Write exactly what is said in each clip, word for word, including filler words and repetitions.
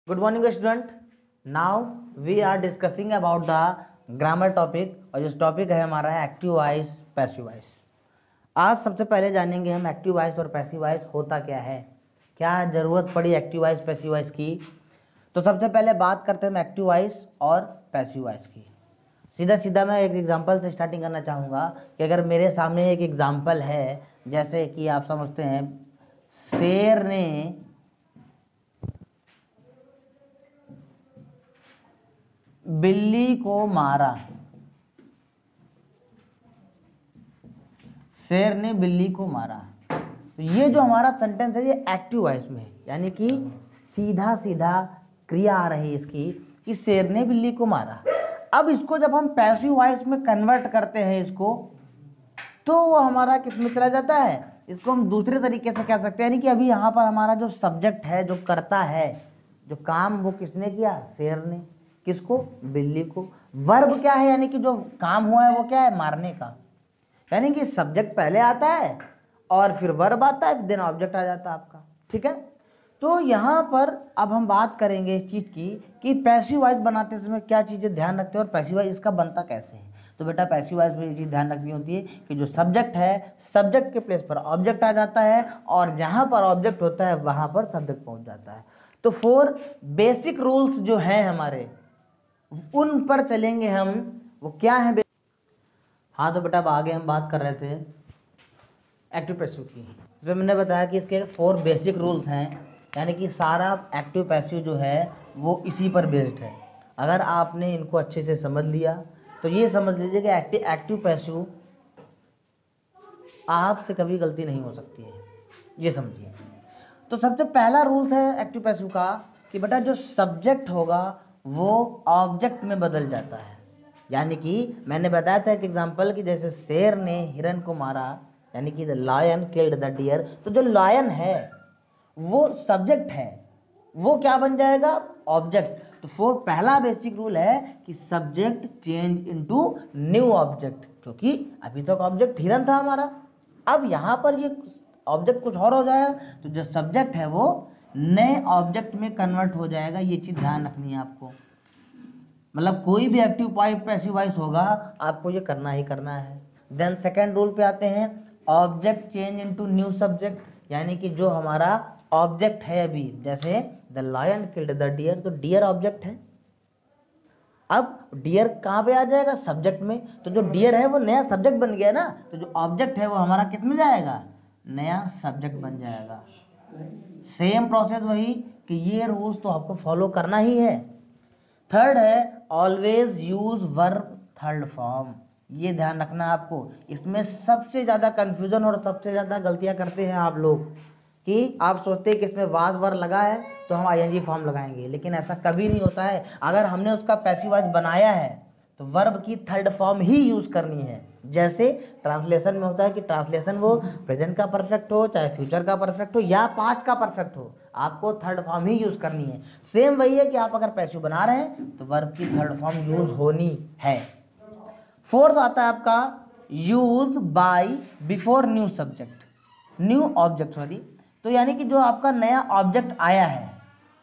Good morning student. Now we are discussing about the grammar topic और जिस topic है हमारा है एक्टिव वॉइस पैसिव वॉइस। आज सबसे पहले जानेंगे हम एक्टिव वॉइस और पैसिव वॉइस होता क्या है, क्या ज़रूरत पड़ी एक्टिव वॉइस पैसिव वॉइस की। तो सबसे पहले बात करते हैं हम एक्टिव वॉइस और पैसिव वॉइस की। सीधा सीधा मैं एक एग्जांपल से स्टार्टिंग करना चाहूँगा कि अगर मेरे सामने एक एग्जांपल है, जैसे कि आप समझते हैं शेर ने बिल्ली को मारा, शेर ने बिल्ली को मारा। तो ये जो हमारा सेंटेंस है ये एक्टिव वॉइस में है, यानी कि सीधा सीधा क्रिया आ रही है इसकी कि शेर ने बिल्ली को मारा। अब इसको जब हम पैसिव वॉइस में कन्वर्ट करते हैं इसको, तो वो हमारा किस में चला जाता है, इसको हम दूसरे तरीके से कह सकते हैं, यानी कि अभी यहाँ पर हमारा जो सब्जेक्ट है, जो करता है, जो काम वो किसने किया, शेर ने। किसको, बिल्ली को। वर्ब क्या है, यानी कि जो काम हुआ है वो क्या है, मारने का। यानी कि सब्जेक्ट पहले आता है और फिर वर्ब आता है, देन ऑब्जेक्ट आ जाता है आपका। ठीक है। तो यहाँ पर अब हम बात करेंगे इस चीज़ की कि पैसिव वॉइस बनाते समय क्या चीज़ें ध्यान रखते हैं और पैसिव वॉइस इसका बनता कैसे है। तो बेटा पैसिव वॉइस में ये चीज़ ध्यान रखनी होती है कि जो सब्जेक्ट है, सब्जेक्ट के प्लेस पर ऑब्जेक्ट आ जाता है और जहाँ पर ऑब्जेक्ट होता है वहाँ पर सब्जेक्ट पहुँच जाता है। तो फोर बेसिक रूल्स जो हैं हमारे, उन पर चलेंगे हम। वो क्या है? हाँ तो बेटा अब आगे हम बात कर रहे थे एक्टिव पैसिव की। इसमें मैंने बताया कि इसके फोर बेसिक रूल्स हैं, यानी कि सारा एक्टिव पैसिव जो है वो इसी पर बेस्ड है। अगर आपने इनको अच्छे से समझ लिया तो ये समझ लीजिए कि एक्टिव एक्टिव पैसिव आपसे कभी गलती नहीं हो सकती है, ये समझिए। तो सबसे पहला रूल्स है एक्टिव पैसिव का कि बेटा जो सब्जेक्ट होगा वो ऑब्जेक्ट में बदल जाता है। यानी कि मैंने बताया था एक एग्जांपल कि जैसे शेर ने हिरन को मारा, यानी कि the lion killed the deer. तो जो लायन है वो सब्जेक्ट है, वो क्या बन जाएगा, ऑब्जेक्ट। तो फोर पहला बेसिक रूल है कि subject change into new object, क्योंकि अभी तक ऑब्जेक्ट हिरन था हमारा, अब यहाँ पर ये ऑब्जेक्ट कुछ और हो जाएगा, तो जो सब्जेक्ट है वो नए ऑब्जेक्ट में कन्वर्ट हो जाएगा। ये चीज़ ध्यान रखनी है आपको। मतलब कोई भी एक्टिव पैसिव वॉइस होगा आपको ये करना ही करना है। देन सेकेंड रूल पे आते हैं, object change into new subject, यानी कि जो हमारा ऑब्जेक्ट है अभी, जैसे the lion killed the deer, तो डियर ऑब्जेक्ट है। अब डियर कहाँ पे आ जाएगा, सब्जेक्ट में। तो जो डियर है वो नया सब्जेक्ट बन गया ना, तो जो ऑब्जेक्ट है वो हमारा किस में जाएगा, नया सब्जेक्ट बन जाएगा। सेम प्रोसेस वही कि ये रूल्स तो आपको फॉलो करना ही है। थर्ड है always use verb third form. ये ध्यान रखना है आपको। इसमें सबसे ज़्यादा कंफ्यूजन और सबसे ज़्यादा गलतियां करते हैं आप लोग कि आप सोचते हैं कि इसमें वाज वर्ब लगा है तो हम आईएनजी फॉर्म लगाएंगे, लेकिन ऐसा कभी नहीं होता है। अगर हमने उसका पैसिव वॉइस बनाया है तो वर्ब की थर्ड फॉर्म ही यूज़ करनी है। जैसे ट्रांसलेशन में होता है कि ट्रांसलेशन वो प्रेजेंट का परफेक्ट हो, चाहे फ्यूचर का परफेक्ट हो या पास्ट का परफेक्ट हो, आपको थर्ड फॉर्म ही यूज़ करनी है। सेम वही है कि आप अगर पैसिव बना रहे हैं तो वर्ब की थर्ड फॉर्म यूज़ होनी है। फोर्थ आता है आपका use by before new subject, new object sorry. तो यानी कि जो आपका नया ऑब्जेक्ट आया है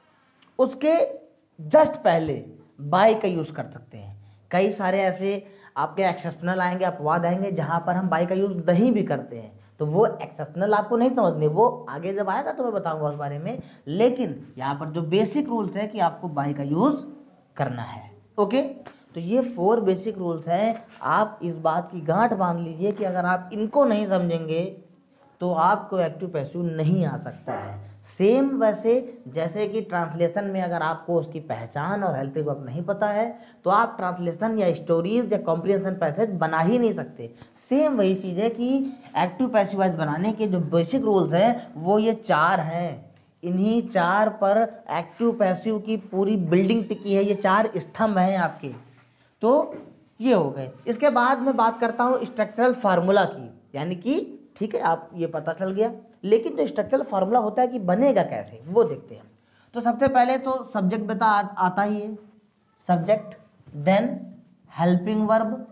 उसके जस्ट पहले बाय का यूज़ कर सकते हैं। कई सारे ऐसे आपके एक्सेप्शनल आएंगे, अपवाद आएंगे जहां पर हम बाय का यूज़ नहीं भी करते हैं, तो वो एक्सेप्शनल आपको नहीं समझने, वो आगे जब आएगा तो मैं बताऊंगा उस बारे में। लेकिन यहाँ पर जो बेसिक रूल्स है कि आपको बाय का यूज़ करना है। ओके, तो ये फोर बेसिक रूल्स हैं। आप इस बात की गांठ बांध लीजिए कि अगर आप इनको नहीं समझेंगे तो आपको एक्टिव पैसिव नहीं आ सकता है। सेम वैसे जैसे कि ट्रांसलेशन में अगर आपको उसकी पहचान और हेल्पिंग वर्ब नहीं पता है तो आप ट्रांसलेशन या स्टोरीज या कॉम्प्रिहेंशन पैसेज बना ही नहीं सकते। सेम वही चीज़ है कि एक्टिव पैसिव वॉइस बनाने के जो बेसिक रूल्स हैं वो ये चार हैं। इन्हीं चार पर एक्टिव पैसिव की पूरी बिल्डिंग टिकी है, ये चार स्तंभ हैं आपके। तो ये हो गए। इसके बाद मैं बात करता हूँ स्ट्रक्चरल फार्मूला की, यानी कि ठीक है आप ये पता चल गया, लेकिन जो स्ट्रक्चरल फार्मूला होता है कि बनेगा कैसे वो देखते हैं। तो सबसे पहले तो सब्जेक्ट बता आता ही है, सब्जेक्ट, देन हेल्पिंग वर्ब,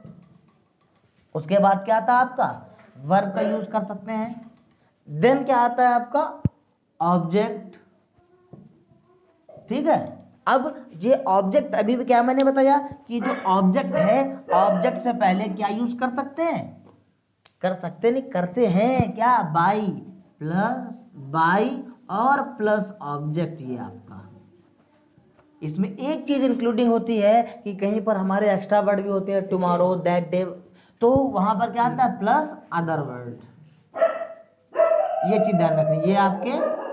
उसके बाद क्या आता है आपका वर्ब का यूज कर सकते हैं, देन क्या आता है आपका ऑब्जेक्ट, ठीक है, अब ये ऑब्जेक्ट, अभी भी क्या मैंने बताया कि जो ऑब्जेक्ट है, ऑब्जेक्ट से पहले क्या यूज कर सकते हैं, कर सकते नहीं, करते हैं क्या, बाई, प्लस बाई और प्लस ऑब्जेक्ट। ये आपका इसमें एक चीज इंक्लूडिंग होती है कि कहीं पर हमारे एक्स्ट्रा वर्ड भी होते हैं, टुमारो, दैट डे, तो वहां पर क्या आता है, प्लस अदर वर्ड। ये चीज ध्यान रखनी, ये आपके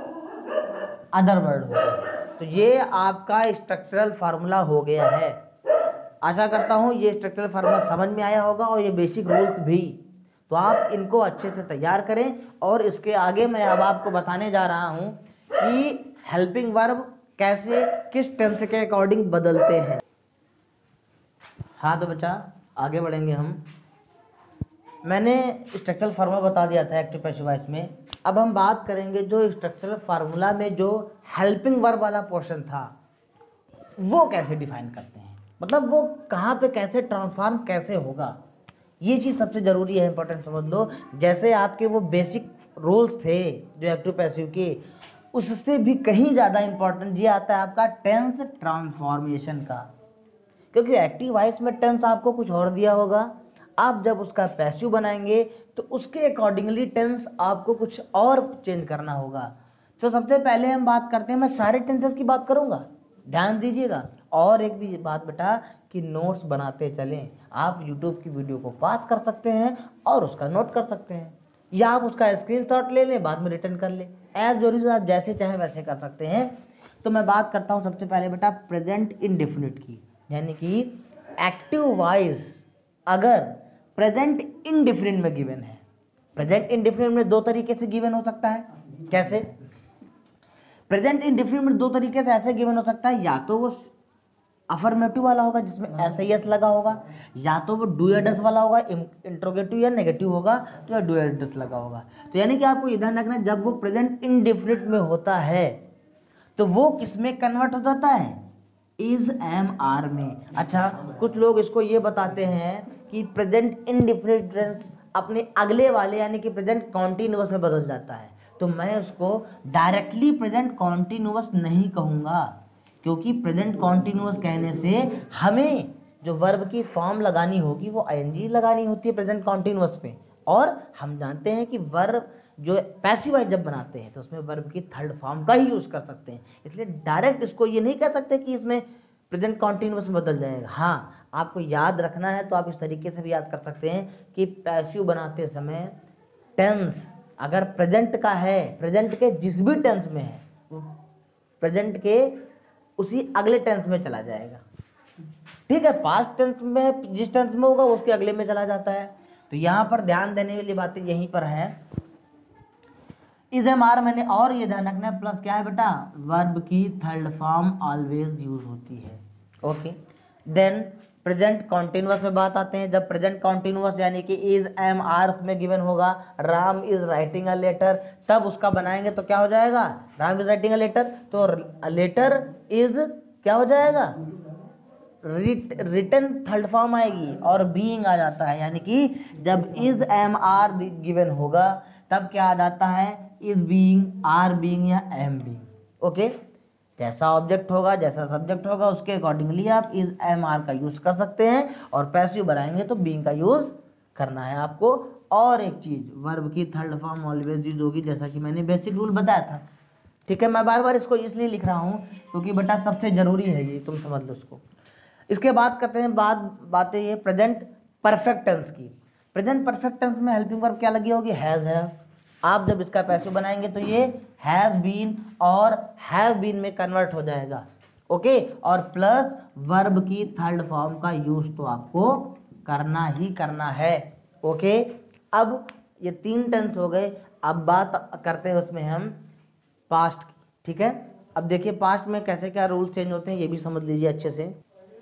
अदर वर्ड होते हैं। तो ये आपका स्ट्रक्चरल फार्मूला हो गया है। आशा करता हूँ ये स्ट्रक्चरल फार्मूला समझ में आया होगा और ये बेसिक रूल्स भी। तो आप इनको अच्छे से तैयार करें। और इसके आगे मैं अब आपको बताने जा रहा हूँ कि हेल्पिंग वर्ब कैसे किस टेंस के अकॉर्डिंग बदलते हैं। हाँ तो बच्चा आगे बढ़ेंगे हम। मैंने स्ट्रक्चरल फार्मूला बता दिया था एक्टिव पैसिव वॉइस में। अब हम बात करेंगे जो स्ट्रक्चरल फार्मूला में जो हेल्पिंग वर्ब वाला पोर्शन था वो कैसे डिफाइन करते हैं, मतलब वो कहाँ पे कैसे ट्रांसफॉर्म कैसे होगा, ये चीज़ सबसे ज़रूरी है, इंपॉर्टेंट समझ लो। जैसे आपके वो बेसिक रूल्स थे जो एक्टिव पैसिव के, उससे भी कहीं ज़्यादा इंपॉर्टेंट ये आता है आपका टेंस ट्रांसफॉर्मेशन का। क्योंकि एक्टिव वॉइस में टेंस आपको कुछ और दिया होगा, आप जब उसका पैसिव बनाएंगे तो उसके अकॉर्डिंगली टेंस आपको कुछ और चेंज करना होगा। तो सबसे पहले हम बात करते हैं, मैं सारे टेंसेस की बात करूंगा, ध्यान दीजिएगा। और एक भी बात बेटा कि नोट्स बनाते चलें। आप यूट्यूब की वीडियो को पॉज कर सकते हैं और उसका नोट कर सकते हैं, या आप उसका स्क्रीनशॉट ले लें, बाद में रिटर्न कर लें, एज जरूरी आप जैसे चाहें वैसे कर सकते हैं। तो मैं बात करता हूँ सबसे पहले बेटा प्रेजेंट इंडेफिनिट की, यानी कि एक्टिव वॉइस अगर प्रेजेंट इंडेफिनिट में गिवन है। प्रेजेंट इंडेफिनिट में दो तरीके से गिवन हो सकता है। कैसे? प्रेजेंट इंडेफिनिट में दो तरीके से ऐसे गिवन हो सकता है, या तो वो अफर्मेटिव वाला होगा जिसमें ऐसे यस लगा होगा, या तो वो डू या डस वाला होगा, इंट्रोगेटिव या नेगेटिव होगा तो या डू या डस लगा होगा। तो यानी कि आपको ये ध्यान रखना है, जब वो प्रेजेंट इंडेफिनिट में होता है तो वो किस में कन्वर्ट हो जाता है, इज एम आर में। अच्छा, कुछ लोग इसको ये बताते हैं कि प्रेजेंट इंडेफिनिट टेंस अपने अगले वाले यानी कि प्रेजेंट कॉन्टिन्यूअस में बदल जाता है। तो मैं उसको डायरेक्टली प्रेजेंट कॉन्टिन्यूअस नहीं कहूँगा, क्योंकि प्रेजेंट कॉन्टिन्यूअस कहने से हमें जो वर्ब की फॉर्म लगानी होगी वो आईएनजी लगानी होती है प्रेजेंट कॉन्टिन्यूअस पे। और हम जानते हैं कि वर्ब जो पैसिव वॉइस जब बनाते हैं तो उसमें वर्ब की थर्ड फॉर्म का ही यूज कर सकते हैं। इसलिए डायरेक्ट इसको ये नहीं कह सकते कि इसमें प्रेजेंट कॉन्टिन्यूअस में बदल जाएगा। हाँ, आपको याद रखना है तो आप इस तरीके से भी याद कर सकते हैं कि पैसिव बनाते समय टेंस अगर प्रेजेंट का है, प्रेजेंट के जिस भी टेंस में है वो प्रेजेंट के उसी अगले टेंस में चला जाएगा। ठीक है, पास्ट टेंस में जिस टेंस में होगा उसके अगले में चला जाता है। तो यहाँ पर ध्यान देने वाली बातें यहीं पर है। इज एम आर मैंने और ये ध्यान रखना है, प्लस क्या है बेटा, वर्ब की थर्ड फॉर्म ऑलवेज यूज होती है। ओके, देन प्रेजेंट कॉन्टिन्यूअस में बात आते हैं। जब प्रेजेंट कॉन्टिन्यूअस यानी कि इज एम आर में गिवन होगा, Ram is writing a letter, तब उसका बनाएंगे तो क्या हो जाएगा, Ram is writing a letter, तो लेटर इज क्या हो जाएगा, रिटन थर्ड फॉर्म आएगी और बीइंग आ जाता है। यानी कि जब इज एम आर गिवन होगा तब क्या आ जाता है, इज बीइंग, आर बीइंग या एम बीइंग। ओके, जैसा ऑब्जेक्ट होगा जैसा सब्जेक्ट होगा उसके अकॉर्डिंगली आप इज एम आर का यूज कर सकते हैं, और पैसिव बनाएंगे तो बीइंग का यूज करना है आपको। और एक चीज, वर्ब की थर्ड फॉर्म ऑलवेज यूज होगी, जैसा कि मैंने बेसिक रूल बताया था। ठीक है, मैं बार बार इसको इसलिए लिख रहा हूँ क्योंकि बेटा सबसे जरूरी है ये, तुम समझ लो इसको। इसके बाद करते हैं बात बातें ये प्रेजेंट परफेक्ट टेंस की। प्रेजेंट परफेक्ट टेंस में हेल्पिंग वर्ब क्या लगी होगी, हैज है। आप जब इसका पैसिव बनाएंगे तो ये हैज बीन और हैव बीन में कन्वर्ट हो जाएगा। ओके, और प्लस वर्ब की थर्ड फॉर्म का यूज तो आपको करना ही करना है। ओके, अब ये तीन टेंस हो गए। अब बात करते हैं उसमें हम पास्ट की। ठीक है, अब देखिए पास्ट में कैसे क्या रूल चेंज होते हैं ये भी समझ लीजिए अच्छे से।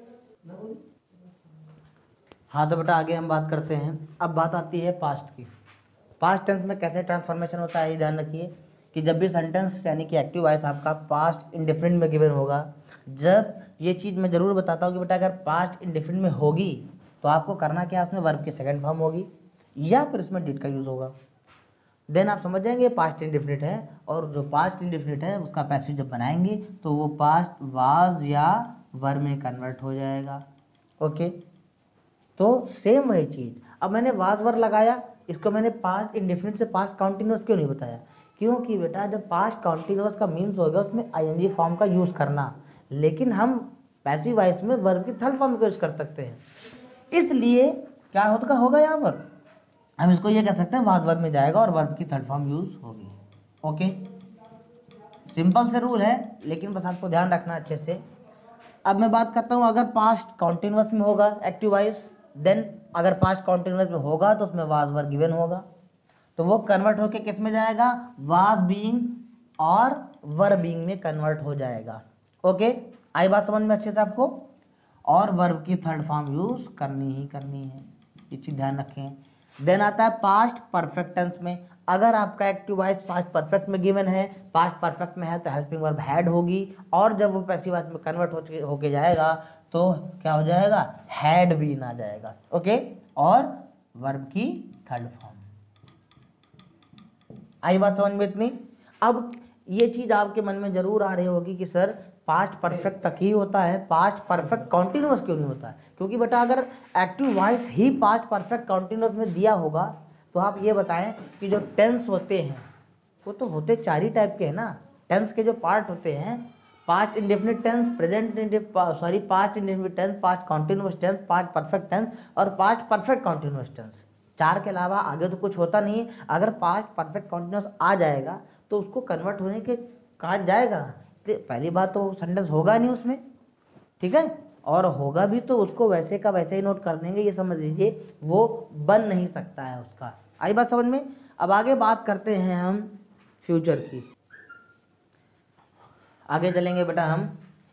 हाँ तो बेटा आगे हम बात करते हैं। अब बात आती है पास्ट की। पास्ट टेंस में कैसे ट्रांसफॉर्मेशन होता है ये ध्यान रखिए कि जब भी सेंटेंस यानी कि एक्टिव वॉइस आपका पास्ट इंडेफिनिट में गिवन होगा, जब ये चीज़ मैं ज़रूर बताता हूँ कि बेटा अगर पास्ट इंडेफिनिट में होगी तो आपको करना क्या है, उसमें वर्ब की सेकंड फॉर्म होगी या फिर उसमें डिड का यूज़ होगा। देन आप समझ जाएंगे पास्ट इंडेफिनिट है, और जो पास्ट इंडेफिनिट है उसका पैसिव जब बनाएंगे तो वो पास्ट वाज या वर में कन्वर्ट हो जाएगा। ओके, तो सेम वही चीज़, अब मैंने वाज वर लगाया, इसको मैंने पास्ट इंडेफिनिट से पास्ट कॉन्टिन्यूअस क्यों नहीं बताया? क्योंकि बेटा जब पास्ट कॉन्टिन्यूअस का मीन्स होगा उसमें आईएनजी फॉर्म का यूज़ करना, लेकिन हम पैसिव वॉइस में वर्ब की थर्ड फॉर्म का यूज कर सकते हैं। इसलिए क्या होता होगा यहाँ पर, हम इसको ये कह सकते हैं वाज वर्ब में जाएगा और वर्ब की थर्ड फॉर्म यूज होगी। ओके, सिंपल से रूल है, लेकिन बस आपको ध्यान रखना अच्छे से। अब मैं बात करता हूँ अगर पास्ट कॉन्टिन्यूअस में होगा एक्टिव वॉइस, देन अगर पास्ट कॉन्टिन्यूअस में होगा तो उसमें वाज वर्ब गिवन होगा, तो वो कन्वर्ट होके किस में जाएगा, वाज बीइंग और वर बीइंग में कन्वर्ट हो जाएगा। ओके, आई बात समझ में अच्छे से आपको? और वर्ब की थर्ड फॉर्म यूज करनी ही करनी है, ये चीज ध्यान रखें। देन आता है पास्ट परफेक्ट टेंस में, अगर आपका एक्टिव वॉइस पास्ट परफेक्ट में गिवन है, पास्ट परफेक्ट में है तो हेल्पिंग वर्ब हैड होगी, और जब वो पैसिव वॉइस में कन्वर्ट हो होके जाएगा तो क्या हो जाएगा, हैड बीन आ जाएगा। ओके, और वर्ब की थर्ड फॉर्म। आई बात समझ में इतनी? अब ये चीज आपके मन में जरूर आ रही होगी कि सर पास्ट परफेक्ट तक ही होता है, पास्ट परफेक्ट कॉन्टिन्यूअस क्यों नहीं होता है? क्योंकि बेटा अगर एक्टिव वॉइस ही पास्ट परफेक्ट कॉन्टिन्यूअस में दिया होगा तो आप ये बताएं कि जो टेंस होते हैं वो तो होते चार ही टाइप के हैं ना। टेंस के जो पार्ट होते हैं, past indefinite tense, present sorry past indefinite tense, past continuous tense, past perfect tense और पास्ट परफेक्ट कॉन्टिन्यूअस टेंस। चार के अलावा आगे तो कुछ होता नहीं। अगर पास्ट परफेक्ट कॉन्टिन्यूअस आ जाएगा तो उसको कन्वर्ट होने के कहा जाएगा, तो पहली बात तो सेंटेंस होगा नहीं उसमें, ठीक है, और होगा भी तो उसको वैसे का वैसे ही नोट कर देंगे, ये समझ लीजिए, वो बन नहीं सकता है उसका। आई बात समझ में? अब आगे बात करते हैं हम फ्यूचर की। आगे चलेंगे बेटा हम,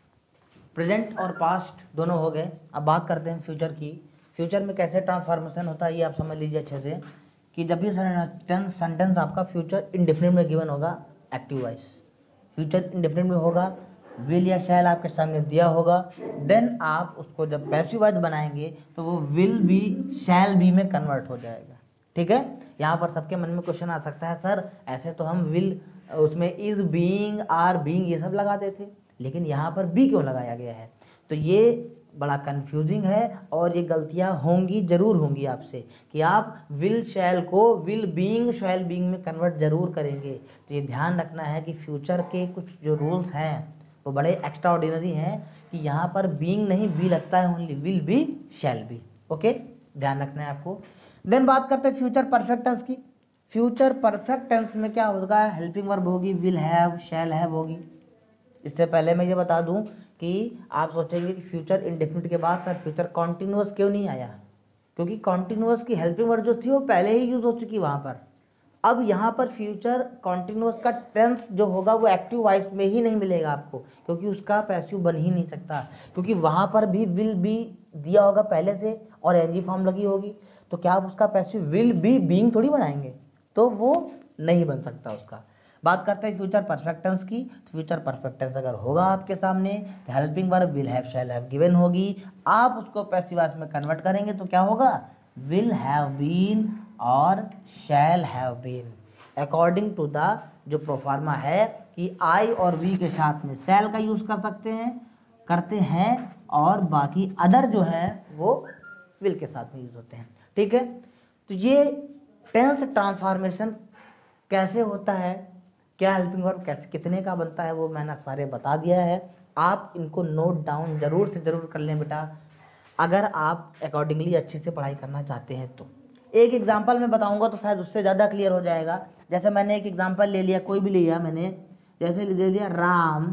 प्रेजेंट और पास्ट दोनों हो गए, अब बात करते हैं फ्यूचर की। फ्यूचर में कैसे ट्रांसफॉर्मेशन होता है ये आप समझ लीजिए अच्छे से, कि जब भी सेंटेंस सेंटेंस आपका फ्यूचर इंडेफिनिट में गिवन होगा एक्टिव वॉइस, फ्यूचर इंडेफिनिट में होगा, विल या शैल आपके सामने दिया होगा, देन आप उसको जब पैसिव वॉइस बनाएंगे तो वो विल बी शैल बी में कन्वर्ट हो जाएगा। ठीक है, यहाँ पर सबके मन में क्वेश्चन आ सकता है, सर ऐसे तो हम विल उसमें इज बीइंग आर बीइंग ये सब लगाते थे, लेकिन यहाँ पर बी क्यों लगाया गया है? तो ये बड़ा कंफ्यूजिंग है और ये गलतियाँ होंगी, जरूर होंगी आपसे, कि आप विल शैल को विल बीइंग शैल बीइंग में कन्वर्ट जरूर करेंगे। तो ये ध्यान रखना है कि फ्यूचर के कुछ जो रूल्स हैं वो बड़े एक्स्ट्रा ऑर्डिनरी हैं, कि यहाँ पर बीइंग नहीं बी लगता है, only will be shall be. Okay, ध्यान रखना है आपको। देन बात करते हैं फ्यूचर परफेक्ट टेंस की। फ्यूचर परफेक्ट टेंस में क्या होगा, हेल्पिंग वर्ब होगी, विल हैव शैल हैव होगी। इससे पहले मैं ये बता दूं कि आप सोचेंगे कि फ्यूचर इंडेफिनिट के बाद सर फ्यूचर कॉन्टिन्यूअस क्यों नहीं आया, क्योंकि कॉन्टिन्यूअस की हेल्पिंग वर्ब जो थी वो पहले ही यूज हो चुकी वहाँ पर। अब यहाँ पर फ्यूचर कॉन्टिन्यूअस का टेंस जो होगा वो एक्टिव वॉइस में ही नहीं मिलेगा आपको, क्योंकि उसका पैसिव बन ही नहीं सकता, क्योंकि वहाँ पर भी विल बी दिया होगा पहले से और एनजी फॉर्म लगी होगी, तो क्या आप उसका पैसिव विल बी बीइंग थोड़ी बनाएंगे, तो वो नहीं बन सकता उसका। बात करते हैं फ्यूचर परफेक्ट टेंस की। तो फ्यूचर परफेक्ट टेंस अगर होगा आपके सामने तो helping verb will have shall have given होगी, आप उसको पैसिव वॉइस में कन्वर्ट करेंगे तो क्या होगा, विल हैव बीन और shall have been, according to the जो प्रोफार्मा है कि आई और वी के साथ में शैल का यूज कर सकते हैं करते हैं और बाकी अदर जो है वो विल के साथ में यूज होते हैं। ठीक है, तो ये टेंस ट्रांसफॉर्मेशन कैसे होता है, क्या हेल्पिंग वर्ब कैसे कितने का बनता है, वो मैंने सारे बता दिया है। आप इनको नोट डाउन जरूर से जरूर कर लें बेटा, अगर आप अकॉर्डिंगली अच्छे से पढ़ाई करना चाहते हैं तो। एक एग्जांपल मैं बताऊंगा तो शायद उससे ज़्यादा क्लियर हो जाएगा। जैसे मैंने एक एग्जांपल ले लिया, कोई भी लिया मैंने, जैसे ले लिया Ram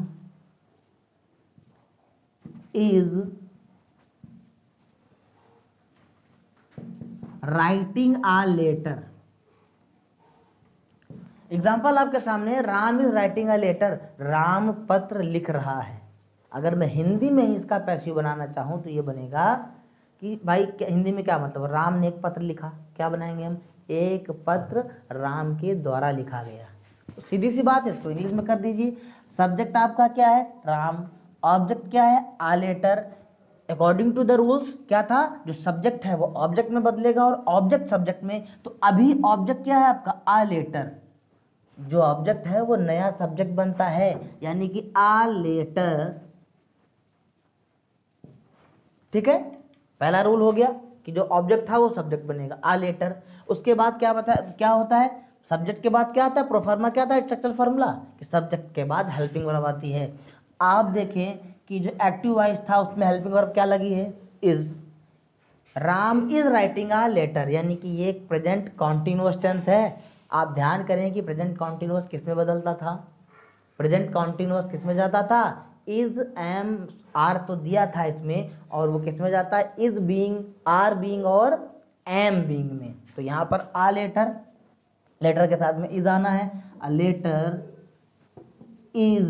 is writing a letter. Example आपके सामने, Ram is writing a letter, Ram पत्र लिख रहा है। अगर मैं हिंदी में ही इसका पैसिव बनाना चाहूँ तो ये बनेगा कि भाई हिंदी में क्या मतलब, राम ने एक पत्र लिखा, क्या बनाएंगे हम, एक पत्र राम के द्वारा लिखा गया। तो सीधी सी बात है, इसको इंग्लिश में कर दीजिए। सब्जेक्ट आपका क्या है, राम, ऑब्जेक्ट क्या है, a letter, according to the rules क्या था, जो सब्जेक्ट है वो ऑब्जेक्ट में बदलेगा और ऑब्जेक्ट सब्जेक्ट में। तो अभी ऑब्जेक्ट क्या है आपका, आ लेटर, जो ऑब्जेक्ट है वो नया सब्जेक्ट बनता है, यानी कि आ लेटर। ठीक है, पहला रूल हो गया कि जो ऑब्जेक्ट था वो सब्जेक्ट बनेगा, आ लेटर। उसके बाद क्या बता क्या होता है, सब्जेक्ट के बाद क्या आता है, प्रोफार्मा क्या आता है, स्ट्रक्चरल फार्मूला, कि सब्जेक्ट के बाद हेल्पिंग वर्ब आती है। आप देखें कि जो एक्टिव वॉइस था उसमें हेल्पिंग वर्ब क्या लगी है, is. Ram is writing a letter, यानी कि ये एक प्रेजेंट कॉन्टिन्यूअस टेंस है। आप ध्यान करें कि प्रेजेंट कॉन्टिन्यूअस किस में बदलता था, प्रेजेंट कॉन्टिन्यूअस किस में जाता था, इज एम आर तो दिया था इसमें, और वो किस में जाता है, इज बीइंग, आर बीइंग और एम बीइंग में। तो यहाँ पर आ लेटर, लेटर के साथ में इज आना है, अ लेटर इज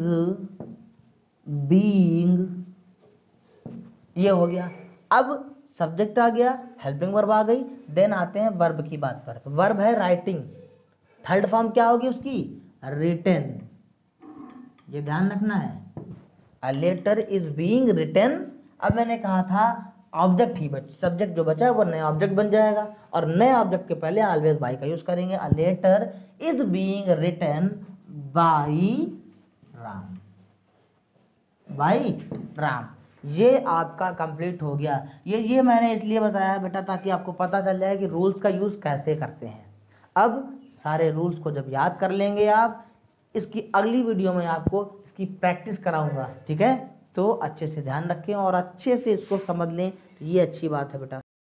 बीइंग, ये हो गया। अब सब्जेक्ट आ गया, हेल्पिंग वर्ब आ गई, देन आते हैं वर्ब की बात पर। तो वर्ब है राइटिंग, थर्ड फॉर्म क्या होगी उसकी, रिटन। ये ध्यान रखना है, a letter is being written. अब मैंने कहा था ऑब्जेक्ट ही बच, सब्जेक्ट जो बचा है वो नया ऑब्जेक्ट बन जाएगा, और नए ऑब्जेक्ट के पहले ऑलवेज बाई का यूज करेंगे। A letter is being written by Ram, by Ram. ये आपका कंप्लीट हो गया। ये ये मैंने इसलिए बताया बेटा ताकि आपको पता चल जाए कि रूल्स का यूज कैसे करते हैं। अब सारे रूल्स को जब याद कर लेंगे आप, इसकी अगली वीडियो में आपको इसकी प्रैक्टिस कराऊंगा, ठीक है। तो अच्छे से ध्यान रखें और अच्छे से इसको समझ लें, ये अच्छी बात है बेटा।